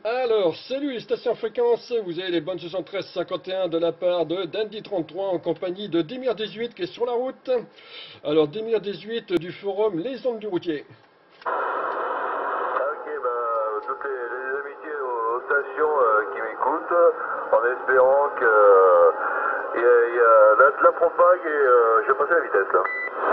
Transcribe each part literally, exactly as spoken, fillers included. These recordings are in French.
Alors, salut les stations fréquences, vous avez les bonnes soixante-treize cinquante et un de la part de Dandy trente-trois en compagnie de Demir dix-huit qui est sur la route. Alors, Demir dix-huit du forum Les Ondes du Routier. Ah, ok, bah, toutes les, les amitiés aux, aux stations euh, qui m'écoutent, en espérant que euh, y a, y a la, la propague et euh, je vais passer la vitesse là.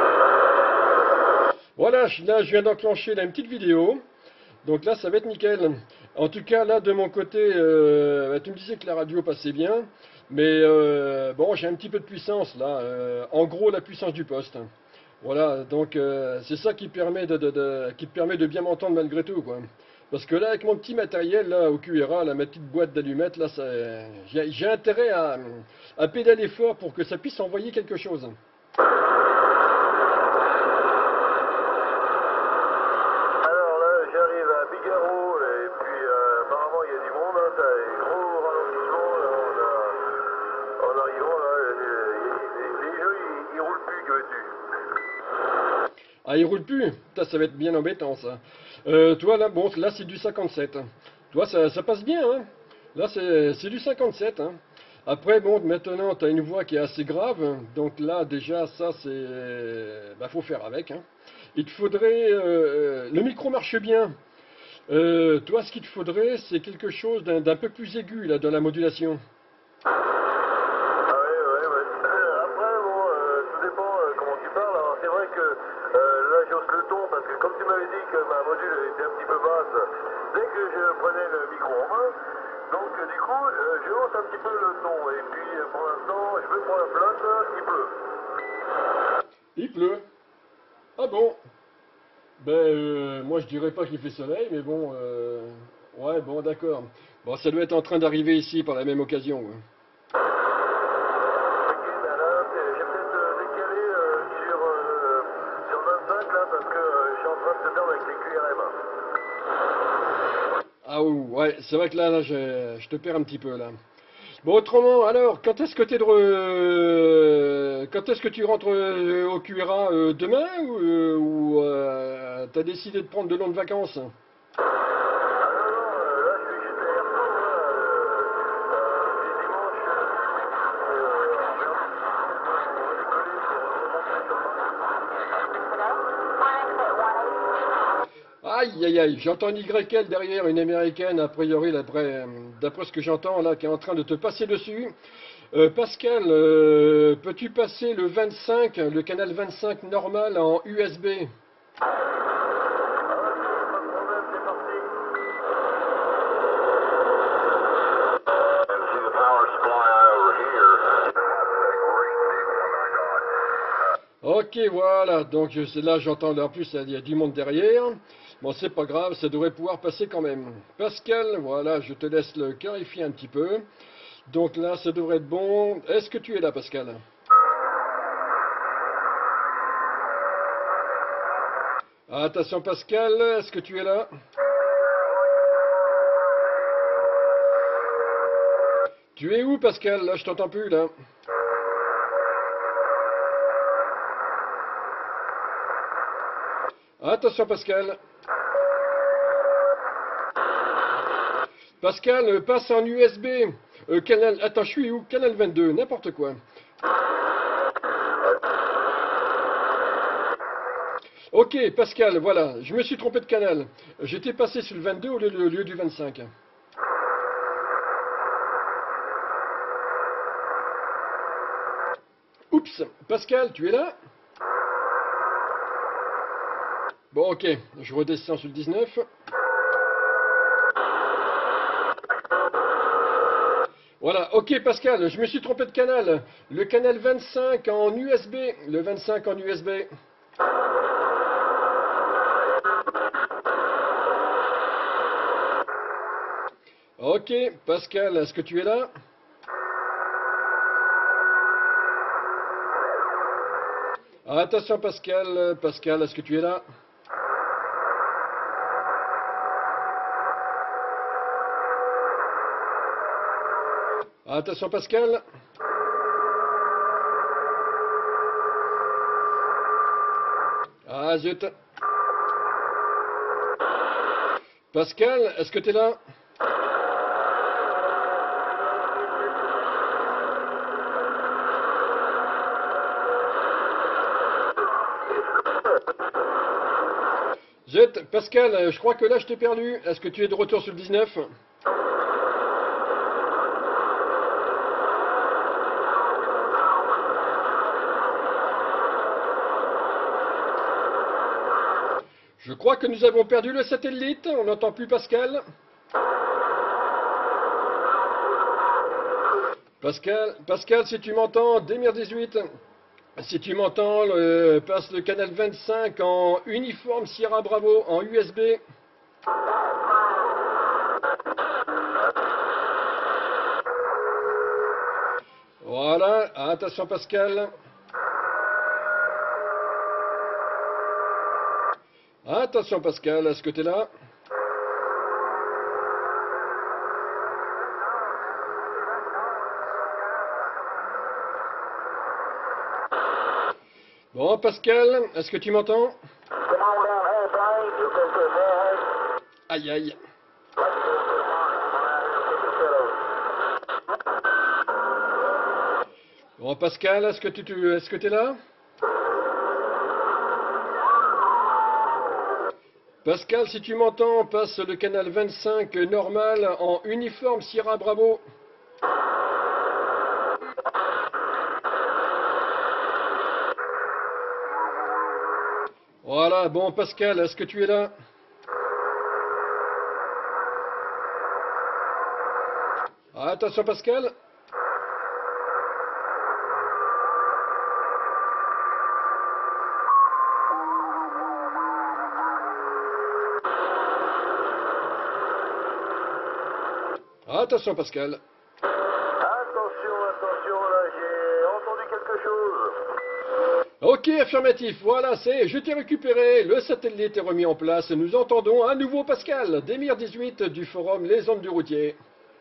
Voilà, je- là je viens d'enclencher là, une petite vidéo. Donc là, ça va être nickel. En tout cas, là, de mon côté, euh, bah, tu me disais que la radio passait bien. Mais euh, bon, j'ai un petit peu de puissance là. Euh, en gros, la puissance du poste. Voilà, donc euh, c'est ça qui permet de, de- de- qui te permet de bien m'entendre malgré tout, quoi. Parce que là, avec mon petit matériel, là, au Q R A, là, ma petite boîte d'allumettes, là, ça- j'ai j'ai intérêt à, à pédaler fort pour que ça puisse envoyer quelque chose. Alors là, j'arrive à Bigaro et puis euh, apparemment il y a du monde, hein, t'as des gros ralentissements là, on a, en arrivant là, les, les, les jeux ils, ils roulent plus, que veux-tu? Ah, il roule plus. Putain, ça va être bien embêtant, ça. Euh, toi, là, bon, là, c'est du cinquante-sept. Toi, ça, ça passe bien, hein. Là, c'est c'est du cinquante-sept, hein. Après, bon, maintenant, tu as une voix qui est assez grave. Donc là, déjà, ça, c'est... Bah, faut faire avec, hein. Il te faudrait... euh, le micro marche bien. Euh, toi, ce qu'il te faudrait, c'est quelque chose d'un d'un peu plus aigu, là, dans la modulation. Ah ouais, ouais, ouais. Après, bon, euh, tout dépend euh, comment tu parles. Alors, c'est vrai que euh, là, j'hausse le ton parce que comme tu m'avais dit que ma module était un petit peu basse, dès que je prenais le micro en main, donc euh, du coup, euh, je hausse un petit peu le ton. Et puis, euh, pour l'instant, je me prends la flotte, il pleut. Il pleut. Ah bon? Ben, euh, moi je dirais pas qu'il fait soleil, mais bon, euh, ouais, bon, d'accord. Bon, ça doit être en train d'arriver ici par la même occasion, ouais. Ok, ben là, c'est- j'ai peut-être euh, décalé euh, sur, euh, sur le vingt-cinq là parce que euh, je suis en train de te perdre avec les Q R M. Ah ouh, ouais, c'est vrai que là, là, je, je te perds un petit peu là. Bon, autrement, alors, quand est-ce que t'es de re- quand est-ce que tu rentres euh, au Q R A euh, demain ou, euh, ou euh, t'as décidé de prendre de longues vacances? Ah non, non, euh, là, je suis juste aller-retour, là, euh, euh, puis dimanche, Aïe, aïe, aïe, j'entends une Y L derrière, une américaine, a priori, d'après, d'après ce que j'entends là, qui est en train de te passer dessus. Euh, Pascal, euh, peux-tu passer le vingt-cinq, le canal vingt-cinq normal en U S B? Ok, voilà, donc je sais, là j'entends, en plus il y a du monde derrière. Bon, c'est pas grave, ça devrait pouvoir passer quand même. Pascal, voilà, je te laisse le clarifier un petit peu. Donc là, ça devrait être bon. Est-ce que tu es là, Pascal? Attention, Pascal, est-ce que tu es là? Tu es où, Pascal? Là, je t'entends plus, là. Attention, Pascal. Pascal, euh, passe en U S B. Euh, canal... Attends, je suis où? Canal vingt-deux, n'importe quoi. Ok, Pascal, voilà, je me suis trompé de canal. J'étais passé sur le vingt-deux au lieu, au lieu du vingt-cinq. Oups, Pascal, tu es là? Bon, ok, je redescends sur le dix-neuf. Voilà, ok Pascal, je me suis trompé de canal. Le canal vingt-cinq en U S B. Le vingt-cinq en U S B. Ok, Pascal, est-ce que tu es là? Attention Pascal, Pascal, est-ce que tu es là? Attention Pascal. Ah zut. Pascal, est-ce que tu es là? Jet, Pascal, je crois que là je t'ai perdu. Est-ce que tu es de retour sur le dix-neuf? Je crois que nous avons perdu le satellite. On n'entend plus Pascal. Pascal, Pascal, si tu m'entends, Démir dix-huit. Si tu m'entends, le, passe le canal vingt-cinq en uniforme Sierra Bravo en U S B. Voilà, attention Pascal. Attention Pascal, est-ce que tu es là? Bon Pascal, est-ce que tu m'entends? Aïe aïe. Bon Pascal, est-ce que tu, tu est-ce que tu es là? Pascal, si tu m'entends, passe le canal vingt-cinq normal en uniforme Sierra Bravo. Voilà, bon Pascal, est-ce que tu es là? Attention Pascal. Attention Pascal. Attention, attention, là j'ai entendu quelque chose. Ok, affirmatif, voilà, c'est, je t'ai récupéré, le satellite est remis en place, nous entendons à nouveau Pascal, Démir dix-huit du forum Les Ondes du Routier.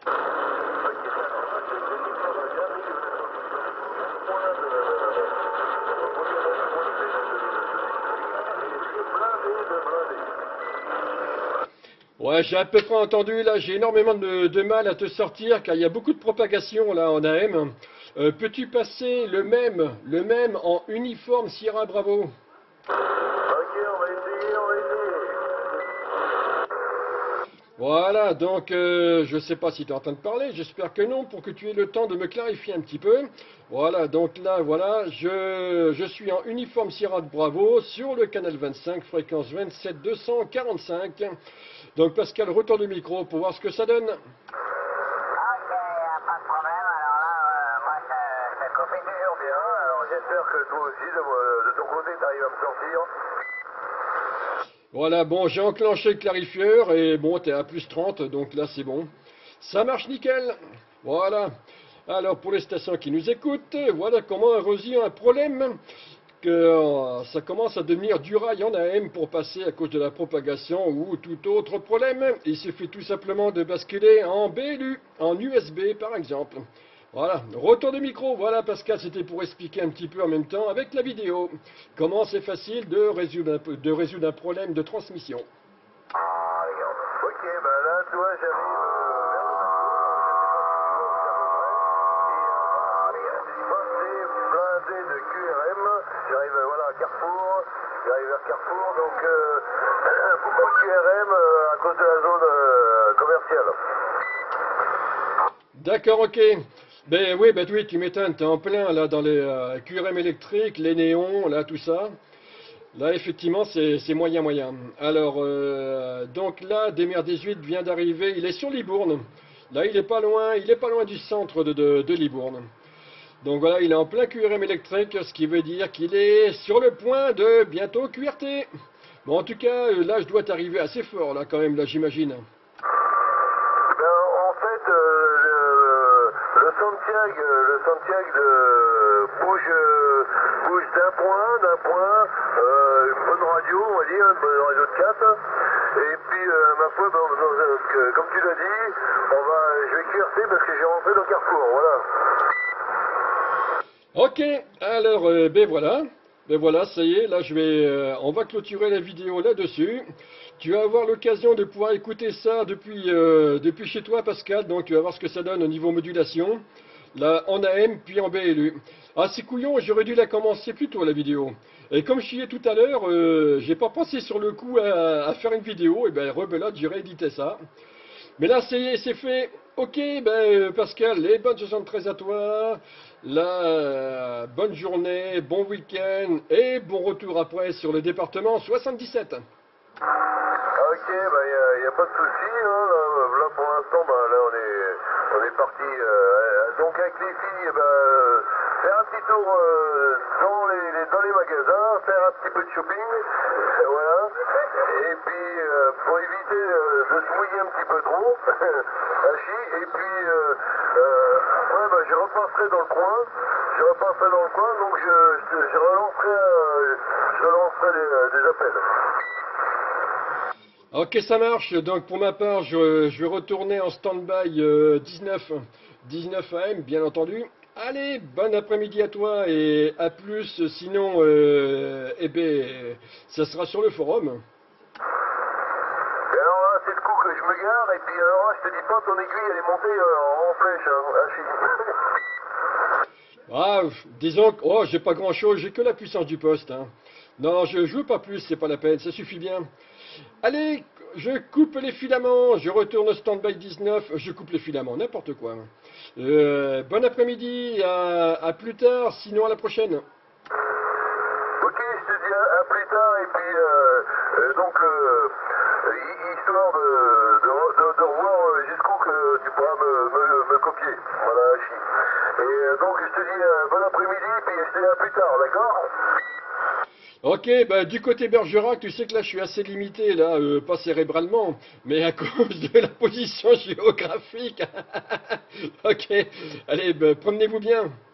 Ouais, j'ai à peu près entendu, là, j'ai énormément de, de mal à te sortir, car il y a beaucoup de propagation, là, en A M. Euh, peux-tu passer le même, le même en uniforme Sierra Bravo? Ok, on va essayer, on va essayer. Voilà, donc euh, je sais pas si tu es en train de parler, j'espère que non, pour que tu aies le temps de me clarifier un petit peu. Voilà, donc là, voilà, je, je suis en uniforme Sierra Bravo sur le canal vingt-cinq, fréquence vingt-sept deux cent quarante-cinq. Donc Pascal, retourne le micro pour voir ce que ça donne. Ok, pas de problème, alors là, euh, moi ça, ça copie toujours bien, alors j'espère que toi aussi, de, de ton côté, t'arrives à me sortir. Voilà, bon, j'ai enclenché le clarifieur et bon, t'es à plus trente, donc là c'est bon. Ça marche nickel. Voilà. Alors pour les stations qui nous écoutent, voilà comment a résoudre un problème que euh, ça commence à devenir du rail en A M pour passer à cause de la propagation ou tout autre problème. Il suffit tout simplement de basculer en B L U, en U S B par exemple. Voilà, retour de micro, voilà Pascal, c'était pour expliquer un petit peu en même temps avec la vidéo comment c'est facile de résoudre, un, de résoudre un problème de transmission. Ah, regarde. Ok, bah là, tu vois, j'arrive euh, vers le blindé de Q R M. J'arrive euh, voilà, à Carrefour, j'arrive vers Carrefour, donc euh, beaucoup de Q R M euh, à cause de la zone euh, commerciale. D'accord, ok. Ben oui, ben oui, tu m'étonnes, t'es en plein là dans les euh, Q R M électriques, les néons, là, tout ça. Là, effectivement, c'est c'est moyen, moyen. Alors, euh, donc là, Démir dix-huit vient d'arriver, il est sur Libourne. Là, il est pas loin, il est pas loin du centre de, de, de Libourne. Donc voilà, il est en plein Q R M électrique, ce qui veut dire qu'il est sur le point de bientôt Q R T. Bon, en tout cas, là, je dois t'arriver assez fort, là, quand même, là, j'imagine. Ben, en fait, euh, le, le Santiago, le Santiago de, bouge, euh, bouge d'un point, d'un point, euh, une bonne radio, on va dire, une bonne radio de quatre. Et puis, euh, ma foi, ben, ben, que, comme tu l'as dit, on va, je vais Q R T parce que j'ai rentré dans Carrefour, voilà. Ok, alors, euh, ben voilà. Ben voilà, ça y est, là je vais, euh, on va clôturer la vidéo là-dessus. Tu vas avoir l'occasion de pouvoir écouter ça depuis, euh, depuis chez toi, Pascal, donc tu vas voir ce que ça donne au niveau modulation. Là, en A M, puis en B L U. Ah, c'est couillon, j'aurais dû la commencer plus tôt, la vidéo. Et comme je y ai tout à l'heure, euh, j'ai pas pensé sur le coup à, à faire une vidéo, et ben rebelote, j'aurais édité ça. Mais là, c'est c'est fait. Ok, ben euh, Pascal, les bonnes soixante-treize à toi. Là, euh, bonne journée, bon week-end et bon retour après sur le département soixante-dix-sept. Ok, bah y a, y a pas de souci, hein, là, là, pour l'instant, bah là on est, on est parti, euh, donc avec les filles, bah, euh, faire un petit tour euh, dans, les, les- dans les magasins, faire un petit peu de shopping, voilà, et puis euh, pour éviter euh, de se mouiller un petit peu trop, à chier, et puis euh, euh, après, bah, je repasserai dans le coin, je repasserai dans le coin, donc je, je, je relancerai, euh, je relancerai des, des appels. Ok, ça marche. Donc pour ma part, je, je vais retourner en stand-by euh, dix-neuf, dix-neuf A M, bien entendu. Allez, bon après-midi à toi et à plus. Sinon, euh, eh ben, ça sera sur le forum. Et alors là, c'est le coup que je me gare, et puis alors là, je te dis pas, ton aiguille, elle est montée euh, en flèche, hein, à chier. Ah, disons que oh, j'ai pas grand-chose, j'ai que la puissance du poste. Hein. Non, je joue pas plus, c'est pas la peine, ça suffit bien. Allez, je coupe les filaments, je retourne au stand-by dix-neuf, je coupe les filaments, n'importe quoi. Euh, bon après-midi, à, à plus tard, sinon à la prochaine. Ok, je te dis à, à plus tard, et puis euh, euh, donc, euh, hi- histoire de, de, de, de revoir euh, jusqu'où que tu pourras me, me, me copier, voilà, à chier. Et euh, donc, je te dis euh, bon après-midi, puis je te dis à plus tard, d'accord? Ok, bah, du côté Bergerac, tu sais que là je suis assez limité, là, euh, pas cérébralement, mais à cause de la position géographique. Ok, allez, bah, promenez-vous bien.